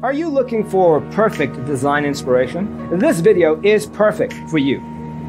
Are you looking for perfect design inspiration? This video is perfect for you.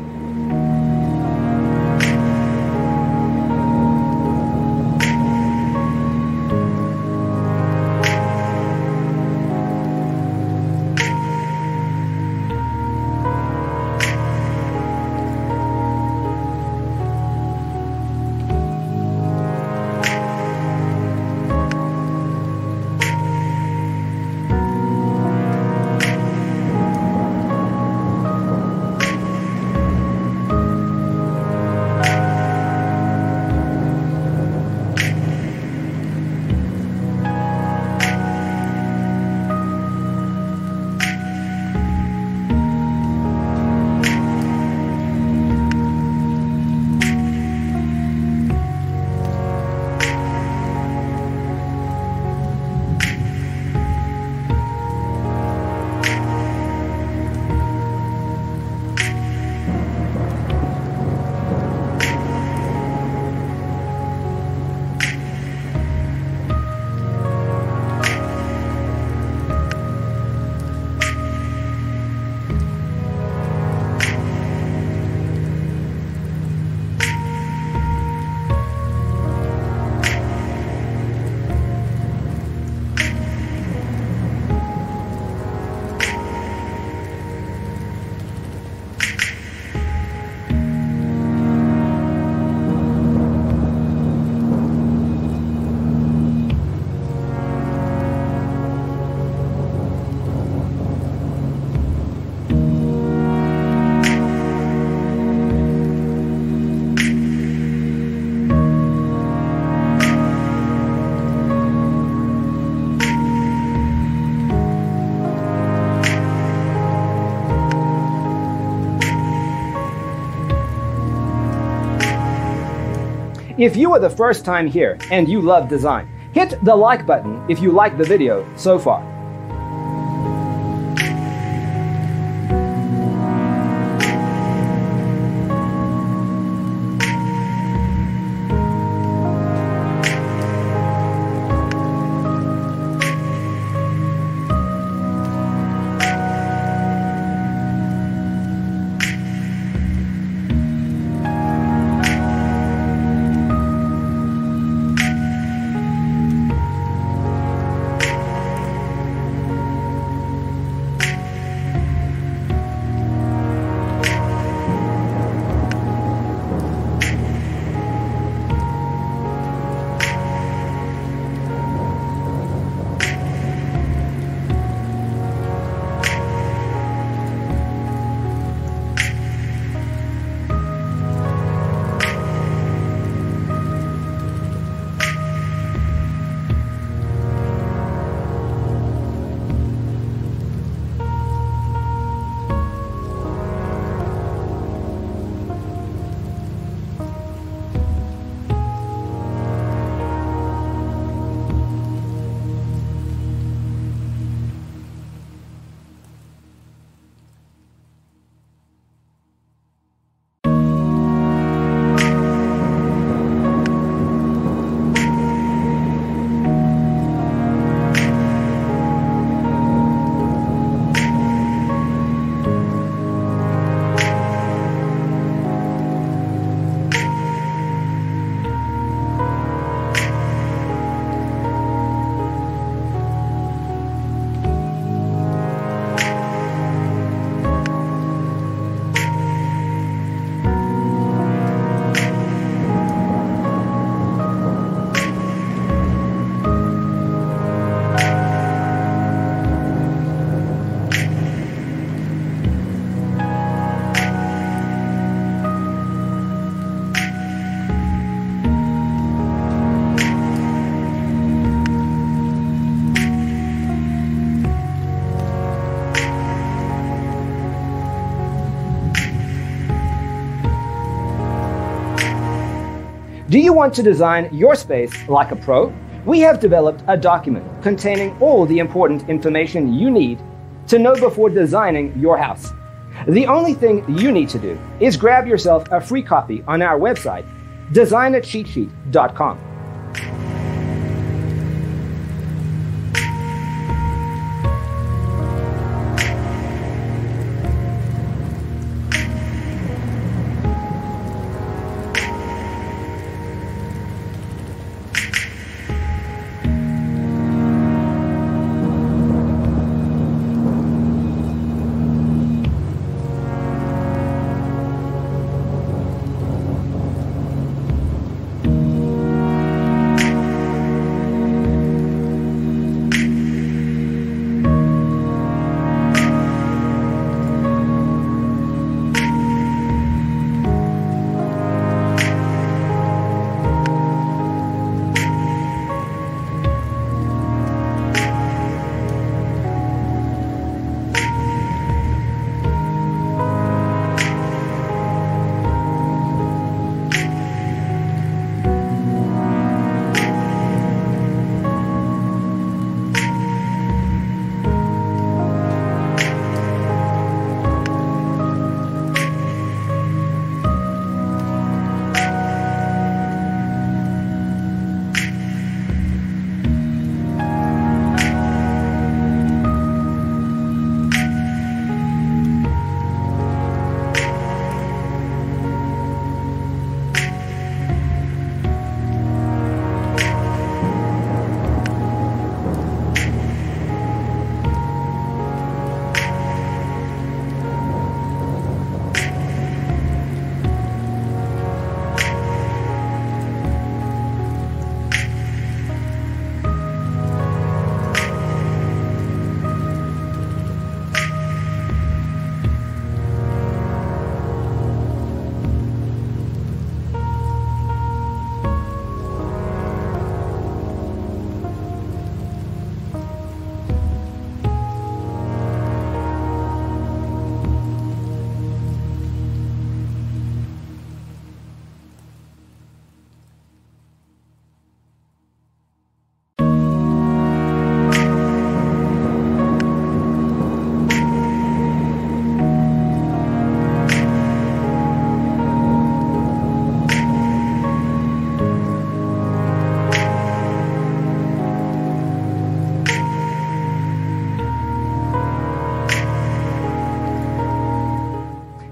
If you are the first time here and you love design, hit the like button if you like the video so far. Do you want to design your space like a pro? We have developed a document containing all the important information you need to know before designing your house. The only thing you need to do is grab yourself a free copy on our website, designacheatsheet.com.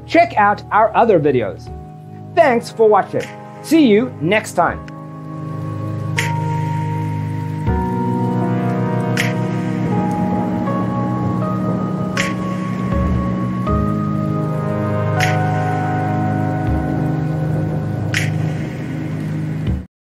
check out our other videos. Thanks for watching. See you next time.